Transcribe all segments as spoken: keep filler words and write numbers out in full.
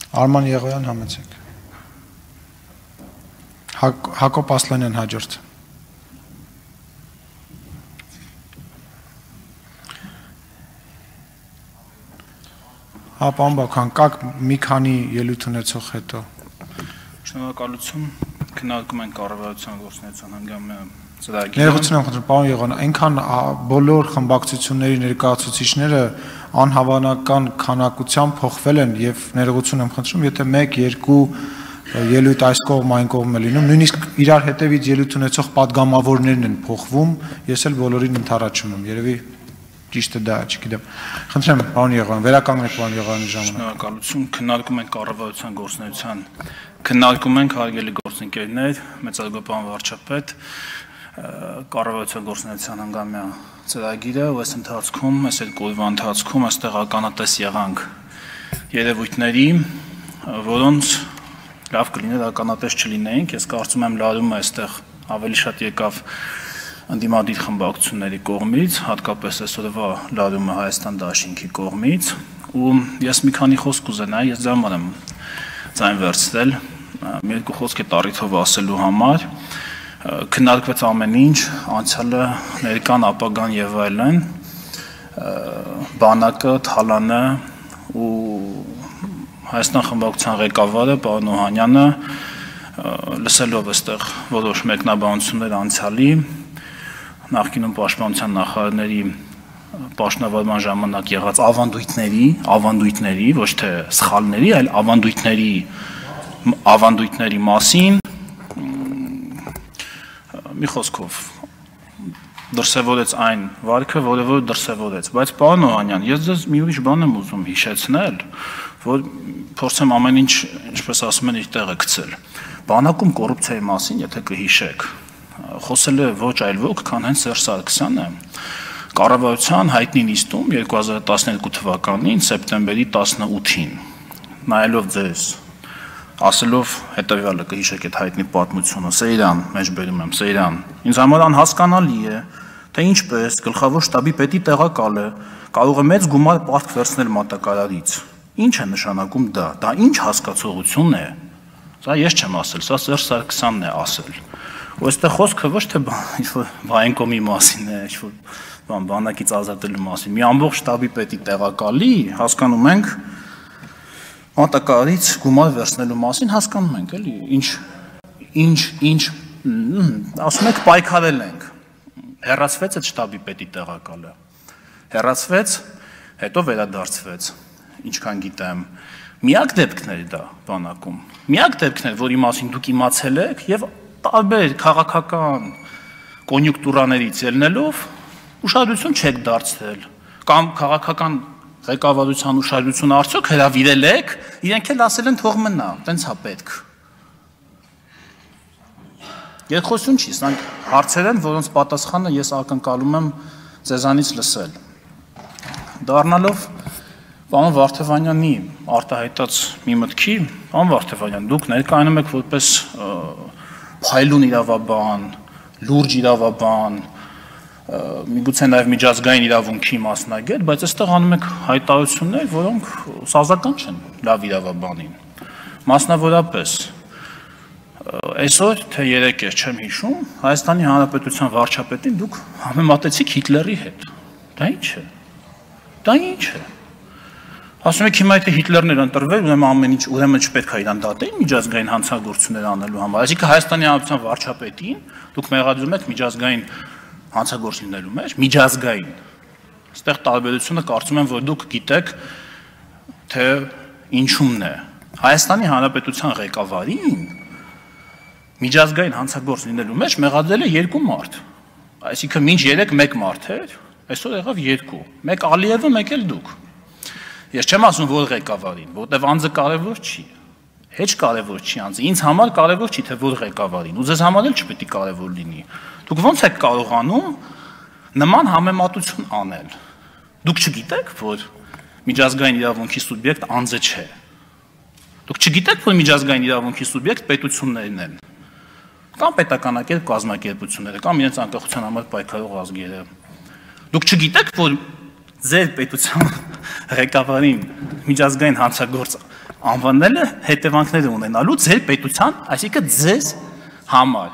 Արման Եղոյան համեցեք։ Հակոբ Ասլանյան հաջորդ։ Հա, պարոն Բաքվան, կակ մի քանի ելույթ ունեցող հետո։ Շնորհակալություն, քննարկում ենք կառավարության գործունեության հանգամանքը ծրագիրը։ Ներողություն եմ խնդրում, պարոն Եղոյան, այնքան բոլոր խմբակցությունների ներկայացուցիչները անհավանական քանակությամբ փոխվել են եւ ներողություն եմ խնդրում, եթե մեկ, երկու ելույթ այս կողմ այն կողմ է լինում, նույնիսկ իրար հետևից ելույթ ունեցող падգամավորներն են փոխվում, ես էլ բոլորին ընդառաջում եմ, երևի ճիշտը դա է, չգիտեմ։ Խնդրեմ, պարոն Եղոյան, վերականգնեք պարոն Եղոյանի ժամանակ։ Շնորհակալություն, քննարկում ենք կառավարության գործունեության, քննարկում ենք հարգելի գործընկերներ, մեծարգո պարոն վարչապետ, կառավարության գործունեության հանգամանքը ծրագիրը, ու այս ընթացքում, այս երկու օրվա ընթացքում այստեղ ականատես եղանք երևույթների, որոնց լավ կլիներ ականատես չլինեինք, ես կարծում եմ լարումը այստեղ ավելի շատ եկավ ընդդիմադիր խմբակցությունների կողմից, հատկապես այսօրվա լարումը Հայաստան դաշինքի կողմից, ու ես մի քանի խոսք կուզենայի, ես ձեր եմ ձայն վերցրել, մի երկու խոսք է տառիթով ասելու համար, քննարկվեց ամեն ինչ, անցյալը, ներկան, ապագան եւ այլն, բանակը, թալանը ու Հայաստան խմբակցության ղեկավարը պարոն Օհանյանը լսելով այստեղ որոշ մեկնաբանություններ անցյալի նախկինում պաշտպանության նախարարների պաշտոնավարման ժամանակ եղած ավանդույթների, ավանդույթների, ոչ թե սխալների, այլ ավանդույթների, ավանդույթների մասին մի խոսքով դրսևորեց այն վարքը, որը որ դրսևորեց, բայց պարոն Օհանյան, ես ձեզ մի ուրիշ բան եմ ուզում հիշեցնել, որ փորձեմ ամեն ինչ, ինչպես ասում են, իր տեղը գցել։ Բանակում կոռուպցիայի մասին, եթե կհիշեք, խոսել է ոչ այլ ոք, քան հենց Սերժ Սարգսյանը, կառավարության հայտնի նիստում երկու հազար տասներկու թվականին սեպտեմբերի տասնութին, նայելով ձեզ, ասելով հետևյալը կհիշեք այդ հայտնի պատմությունը, Սեյրան, մեջբերում եմ, Սեյրան, ինձ համար անհասկանալի է, թե ինչպես գլխավոր շտաբի պետի տեղակալը կարող է մեծ գումար պարտք վերցնել մատակարարից։ Ինչ է նշանակում դա, դա ինչ հասկացողություն է, սա ես չեմ ասել, սա Սերժ Սարգսյանն է ասել, ու այստեղ խոսքը ոչ թե Վայենկոմի մասին է, ինչ-որ բանակից ազատելու մասին, մի ամբողջ շտաբի պետի տեղակալի, հասկանում ենք, մատակարարից գումար վերցնելու մասին հասկանում ենք, էլի, ինչ, ինչ, ինչ, ասում եք պայքարել ենք, հեռացվեց այդ շտաբի պետի տեղակալը, հեռացվեց, հետո վերադարձվեց, ինչքան գիտեմ, միակ դեպքն էր դա բանակում, միակ դեպքն էր, որի մասին դուք իմացել եք և տարբեր քաղաքական կոնյուկտուրաներից ելնելով ուշադրություն չեք դարձրել, կամ քաղաքական ղեկավարության ուշադրություն արդյոք հրավիրել եք, իրենք էլ ասել են թող մնա, տենց հա պետք։ Երկխոսություն չի, սրանք հարցեր են, որոնց պատասխանը ես ակնկալում եմ ձեզանից լսել։ Դառնալով պարոն Վարդևանյանի արտահայտած մի մտքի, պարոն Վարդևանյան, դուք ներկայանում եք որպես փայլուն իրավաբան, լուրջ իրավաբան, միգուցե նաև միջազգային իրավունքի մասնագետ, բայց այստեղ անում եք հայտարարություններ, որոնք սազական չեն լավ իրավաբանին։ Մասնավորապես, այսօր թե երեկ էր, չեմ հիշում, Հայաստանի Հանրապետության վարչապետին դուք համեմատեցիք Հիտլերի հետ։ Դա ինչ է։ Դա ինչ է։ Ասում եք հիմա եթե Հիտլերն էր ընտրվել, ուրեմն ամեն ինչ, ուրեմն չպետք է իրան դատեին միջազգային հանցագործություններ անելու համար։ Այսինքն Հայաստանի Հանրապետության վարչապետին դուք մեղադրում եք միջազգային հանցագործ լինելու մեջ, միջազգային։ Այստեղ տարբերությունը կարծում եմ, որ դուք գիտեք, թե ինչումն է։ Հայաստանի Հանրապետության ղեկավարին միջազգային հանցագործ լինելու մեջ մեղադրել է երկու մարդ։ Այսինքն մինչ երեք մեկ մարդ էր, այսօր եղավ երկու։ Մեկ Ալիևը, մեկ էլ դուք։ Ես չեմ ասում, որ ղեկավարին, որտեվ անձը կարևոր չի։ Հեչ կարևոր չի անձը։ Ինձ համար կարևոր չի, թե որ ղեկավարին։ Ու ձեզ համար էլ չպետք է կարևոր լինի։ Դուք ո՞նց եք կարողանում նման համեմատություն անել։ Դուք չգիտեք, որ միջազգային իրավունքի սուբյեկտ անձը չէ։ Դուք չգիտեք, որ միջազգային իրավունքի սուբյեկտ պետություններն են։ Կամ պետականակերպ կազմակերպությունները, կամ իրենց անկախության համար պայքարող ազգերը։ Դուք չգիտեք, որ ձեր պետության ղեկավարին միջազգային հանցագործ Անվանելը հետևանքներ ունենալու ձեր պետության, այսինքն ձեզ համար։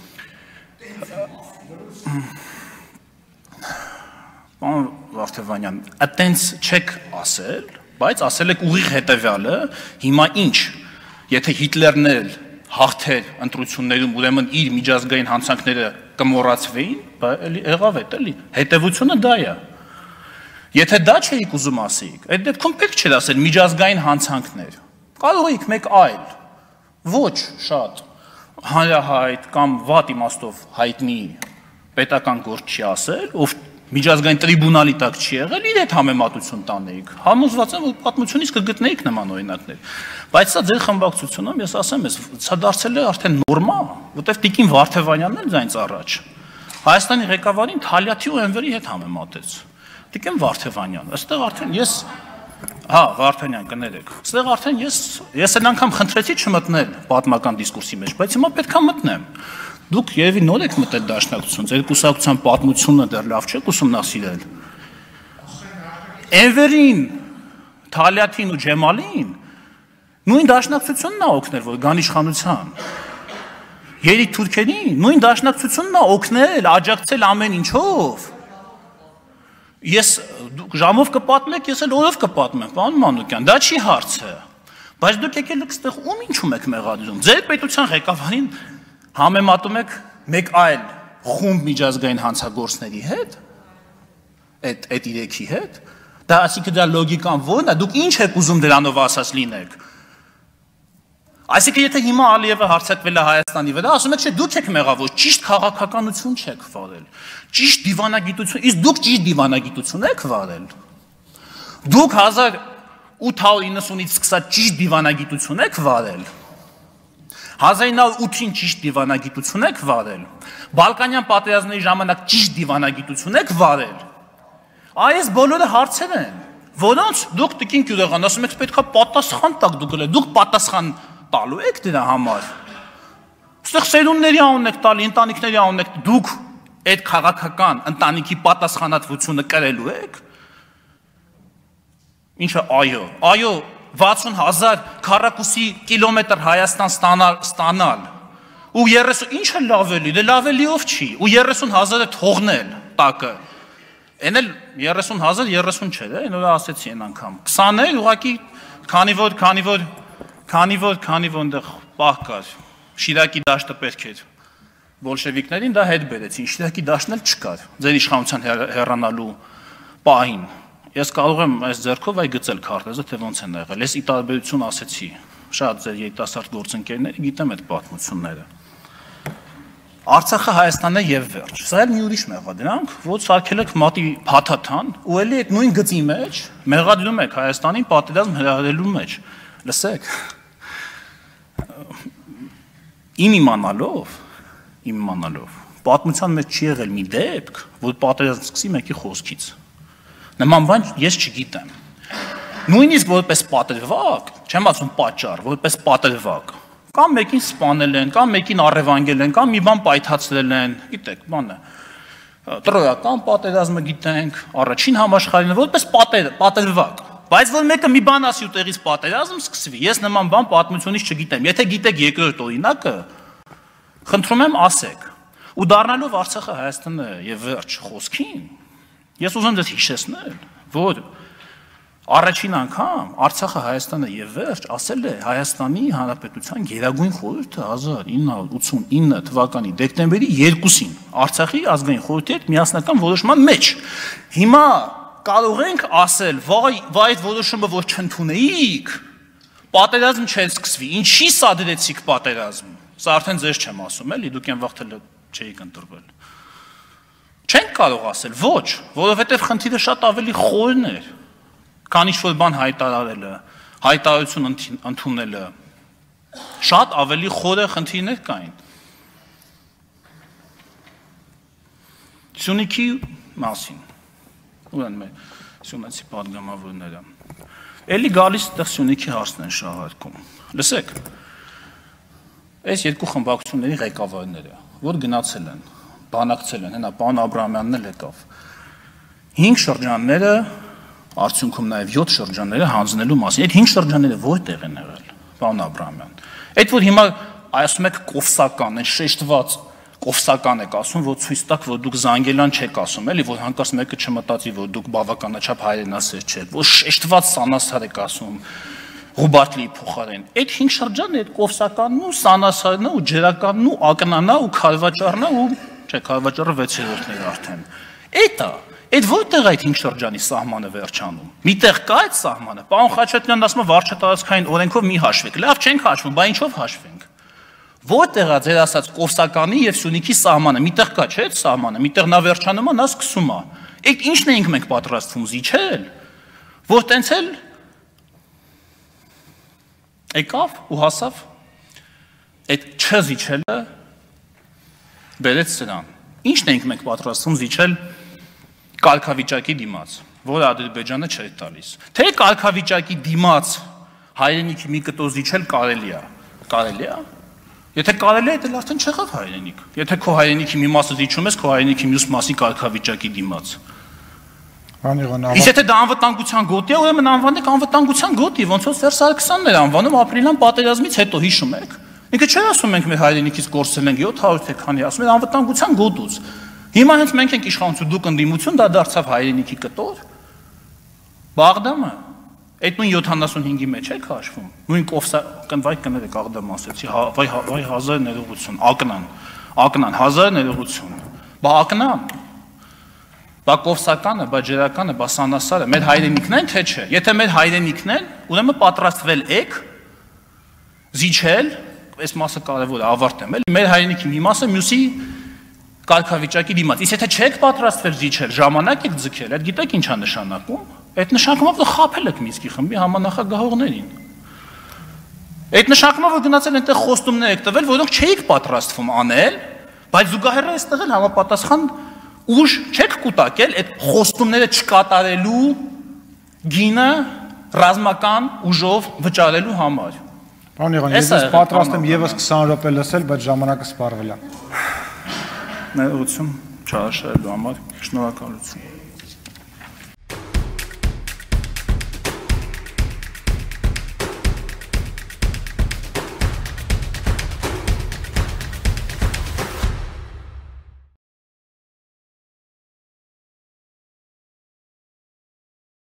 Պարոն Վարդևանյան, այտենց չեք ասել, բայց ասել եք ուղիղ հետևյալը, հիմա ինչ, եթե Հիտլերն էլ հաղթեր ընտրություններում, ուրեմն իր միջազգային հանցանքները կմոռացվեին, էլի եղավ էդ էլի, հետևությունը դա է։ Եթե դա չէիք ուզում ասեիք, այդ դեպքում պետք չէր ասել միջազգային հանցանքներ։ Կարող եք մեկ այլ, ոչ շատ հանրահայտ կամ վատ իմաստով հայտնի պետական գործ չի ասել, ով միջազգային տրիբունալի տակ չի եղել, իր հետ համեմատություն տանեիք։ Համոզված եմ, որ պատմությունից կգտնեիք նման օրինակներ։ Բայց սա ձեր խմբակցությունում, ես ասեմ, սա դարձել է արդեն նորմա, որտեղ Տիկին Վարդևանյանն էլ ձայնց առաջ Հայաստանի ղեկավարին Թալյաթի ու Էնվերի հետ համեմատեց։ Տիկին Վարդևանյան, այստեղ արդեն ես, հա, Վարդանյան, կներեք, այստեղ արդեն ես, ես այն անգամ խնդրեցի չմտնել պատմական դիսկուրսի մեջ, բայց հիմա պետք է մտնեմ։ Դուք երևի նոր եք մտել դաշնակցություն, ձեր կուսակցության պատմությունը դեռ լավ չեք ուսումնասիրել։ Էնվերին, Թալյաթին ու Ջեմալին նույն դաշնակցությունն է օգնել, որ գան իշխանության։ Երիկ թուրքերին նույն դաշնակցությունն է օգնել, աջակցել ամեն ինչով։ Ես դուք ժամով կպատմեք, ես էլ օրով կպատմեմ, պարոն Մանուկյան, դա չի հարցը։ Բայց դուք եկել եք այստեղ ում ինչում եք մեղադրում։ Ձեր պետության ղեկավարին համեմատում եք մեկ այլ խումբ միջազգային հանցագործների հետ, այդ այդ իրեքի հետ, դա այսինքն դա լոգիկան ո՞րն է, դուք ինչ եք ուզում դրանով ասած լինեք։ Այսինքն եթե հիմա Ալիևը հարձակվել է Հայաստանի վրա, ասում եք չէ, դուք եք մեղավոր, ճիշտ քաղաքականություն չեք վարել, ճիշտ դիվանագիտություն, իսկ դուք ճիշտ դիվանագիտություն եք վարել։ Դուք հազար ութ հարյուր իննսունից սկսած ճիշտ դիվանագիտություն եք վարել։ հազար ինը հարյուր ութին ճիշտ դիվանագիտություն եք վարել, Բալկանյան պատերազմների ժամանակ ճիշտ դիվանագիտություն եք վարել։ Այս բոլորը հարցեր են, որոնց դուք Տիկին Գյուղեղան ասում եք պետք է պատասխան տաք դուք էլ, դուք պատասխան տալու եք դրա համար։ Այստեղ սերունդների անուն եք տալի, ընտանիքների անուն եք, դուք այդ քաղաքական ընտանիքի պատասխանատվությունը կրելու եք։ Ինչը այո, այո, վաթսուն հազար քառակուսի կիլոմետր Հայաստան ստանալ, ստանալ ու երեսուն, ինչը լավ էլի, դե լավ էլիով չի, ու երեսուն հազարը թողնել տակը, են էլ երեսուն հազար երեսուն չէ, այն որ ասեցի այն անգամ, քսաներ ուղղակի, քանի որ, քանի որ, քանի որ, քանի որ այնտեղ պահ կար, Շիրակի դաշտը պետք էր բոլշևիկներին, դա հետ բերեցին, Շիրակի դաշտն էլ չկար, ձեր իշխանության հեռանալու պահին։ Ես կարող եմ այս ձեռքով այ գծել քարտեզը, թե ոնց են եղել։ Ես ի տարբերություն ասեցի, շատ ձեր երիտասարդ գործընկերների գիտեմ այդ պատմությունները։ Արցախը Հայաստանն է եւ վերջ։ Սա էլ մի ուրիշ մեղադրանք, որ սարքել եք մատի փաթաթան, ու էլի այդ նույն գծի մեջ մեղադրում եք Հայաստանին պատերազմ հրահրելու մեջ։ Լսեք։ Իմ իմանալով, իմ իմանալով, պատմության մեջ չի եղել մի դեպք, որ պատերազմ սկսի մեկի խոսքից։ Նման բան ես չգիտեմ։ Նույնիսկ որպես պատրվակ, չեմ ասում պատճառ, որպես պատրվակ, կամ մեկին սպանել են, կամ մեկին առևանգել են, կամ մի բան պայթացրել են, գիտեք, բանը, տրոյական պատերազմը գիտենք, առաջին համաշխարհային, որպես պատրվակ, բայց որ մեկը մի բան ասի ու տեղից պատերազմ սկսվի, ես նման բան պատմությունից չգիտեմ, եթե գիտեք երկրորդ օրինակը, խնդրում եմ ասեք, ու դառնալով Արցախը Հայաստանը եւ վերջ խոսքին, ես ուզում ձեզ հիշեցնել, որ առաջին անգամ Արցախը Հայաստանը եւ վերջ ասել է Հայաստանի Հանրապետության Գերագույն խորհուրդը հազար ինը հարյուր ութսունինը թվականի դեկտեմբերի երկուսին Արցախի ազգային խորհրդի հետ միասնական որոշման մեջ։ Հիմա կարող ենք ասել, վայ, վայ այդ որոշումը որ չընդունեիք, պատերազմ չէր սկսվի, ինչի սադրեցիք պատերազմ։ Սա արդեն ձեզ չեմ ասում, էլի դուք այն վաղթել չէիք ընտրվել։ Չենք կարող ասել, ոչ, որովհետև խնդիրը շատ ավելի խորն էր, քան ինչ-որ բան հայտարարելը, հայտարարություն ընդունելը, շատ ավելի խորը խնդիրներ կային։ Սյունիքի մասին, ուր են մեր սյունեցի պատգամավորները, էլի գալիս այդտեղ Սյունիքի հարցն են շահարկում, լսեք, այս երկու խմբակցությունների ղեկավարները, որ գնացել են, բանակցել են, հենա պարոն Աբրահամյանն էլ եկավ։ Հինգ շրջանները արդյունքում նաև յոթ շրջանները հանձնելու մասին։ Այդ հինգ շրջանները որտեղ են եղել, պարոն Աբրահամյան։ Այդ որ հիմա ասում եք կովսական, այն շեշտված կովսական եք ասում, որ ցույց տաք, որ դուք զանգելան չեք ասում, էլի, որ հանկարծ մեկը չմտածի, որ դուք բավականաչափ հայրենասեր չեք, որ շեշտված սանասար եք ասում, Ռուբարտլի փոխարեն։ Այդ հինգ շրջանն է, այդ կովսականն ու սանասարն ու ջերականն ու ակնանա ու քարվաճառն ու չէ, քարվաճառը վեցերորդն էր արդեն։ Էդ է, այդ որտեղ այդ հինգ շրջանի սահմանը վերջանում։ Միտեղ կա այդ սահմանը։ Պարոն Խաչատրյանն ասում է վարչատարածքային օրենքով մի հաշվեք։ Լավ, չենք հաշվում, բա ինչով հաշվենք։ Որտեղ է ձեր ասած Կովսականի եւ Սյունիքի սահմանը։ Միտեղ կա, չէ՞, այդ սահմանը։ Միտեղ նա վերջանում է, նա սկսում է։ Այդ ի՞նչն ենք մենք պատրաստվում զիջել, որ տենց էլ եկավ ու հասավ այդ չզիջելը բերեց սրան։ Ինչն ենք մենք պատրաստվում զիջել կարգավիճակի դիմաց, որը Ադրբեջանը չէր տալիս։ Թե կարգավիճակի դիմաց հայրենիքի մի կտոր զիջել կարելի է։ Կարելի է։ Եթե կարելի է, դա արդեն չեղավ հայրենիք։ Եթե քո հայրենիքի մի մասը զիջում ես, քո հայրենիքի մյուս մասի կարգավիճակի դիմաց։ Իսկ եթե դա անվտանգության գոտի է, ուրեմն անվանեք անվտանգության գոտի, ոնց որ Սերժ Սարգսյանն էր անվանում ապրիլյան պատերազմից հետո, հիշում եք։ Ինքը չէ ասում մենք մեր հայրենիքից կորցրել ենք յոթ հարյուր թե քանի, ասում են անվտանգության գոտուց։ Հիմա հենց մենք ենք իշխանություն, դուք ընդդիմություն, դա դարձավ հայրենիքի կտոր։ Բաղդամը այդ նույն յոթանասունհինգի մեջ եք հաշվում։ Նույն կովսական վայ կներեք Աղդամ ասեցի, վայ վայ հազար ներողություն, ակնան, ակնան հազար ներողություն։ Բա ակնան։ Բա կովսականը, բա ջերականը, բա սանասարը մեր հայրենիքն են, թե չէ։ Եթե մեր հայրենիքն են, ուրեմն պատրաստվել եք զիջել, այս մասը կարևոր է, ավարտեմ, էլի, մեր հայրենիքի մի մասը մյուսի կարգավիճակի դիմաց։ Իսկ եթե չեք պատրաստվել զիջել, ժամանակ եք ձգել, այդ գիտեք ինչ է նշանակում։ Այդ նշանակում է, որ խաբել եք Մինսկի խմբի համանախագահողներին։ Այդ նշանակում է, որ գնացել այնտեղ խոստումներ եք տվել, որոնք չէիք պատրաստվում անել, բայց զուգահեռ այստեղ էլ համապատասխան ուժ չեք կուտակել այդ խոստումները չկատարելու գինը ռազմական ուժով վճարելու համար։ Պարոն Եղան, ես պատրաստ եմ եւս քսան րոպե լսել, բայց ժամանակը սպառվել է։ Ներողություն, չարաշահելու համար, շնորհակալություն։